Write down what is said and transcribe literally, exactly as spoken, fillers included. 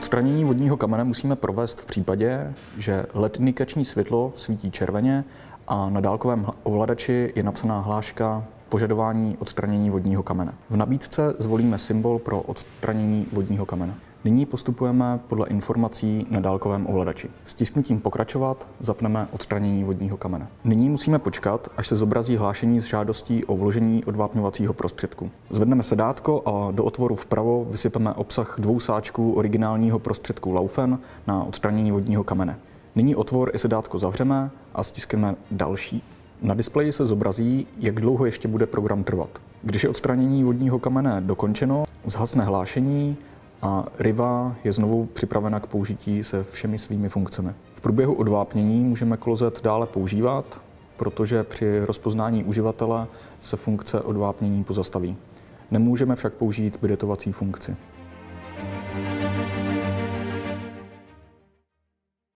Odstranění vodního kamene musíme provést v případě, že el é dé indikační světlo svítí červeně a na dálkovém ovladači je napsaná hláška požadování odstranění vodního kamene. V nabídce zvolíme symbol pro odstranění vodního kamene. Nyní postupujeme podle informací na dálkovém ovladači. Stisknutím pokračovat zapneme odstranění vodního kamene. Nyní musíme počkat, až se zobrazí hlášení s žádostí o vložení odvápňovacího prostředku. Zvedneme sedátko a do otvoru vpravo vysypeme obsah dvou sáčků originálního prostředku Laufen na odstranění vodního kamene. Nyní otvor i sedátko zavřeme a stiskneme další. Na displeji se zobrazí, jak dlouho ještě bude program trvat. Když je odstranění vodního kamene dokončeno, zhasne hlášení a Riva je znovu připravena k použití se všemi svými funkcemi. V průběhu odvápnění můžeme klozet dále používat, protože při rozpoznání uživatele se funkce odvápnění pozastaví. Nemůžeme však použít bidetovací funkci.